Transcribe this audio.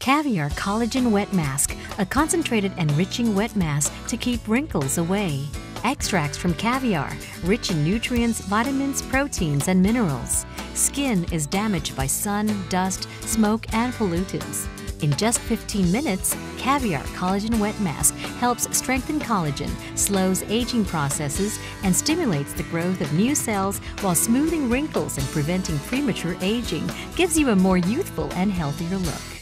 Caviar Collagen Wet Mask, a concentrated enriching wet mask to keep wrinkles away. Extracts from caviar, rich in nutrients, vitamins, proteins, and minerals. Skin is damaged by sun, dust, smoke, and pollutants. In just 15 minutes, Caviar Collagen Wet Mask helps strengthen collagen, slows aging processes, and stimulates the growth of new cells while smoothing wrinkles and preventing premature aging. Gives you a more youthful and healthier look.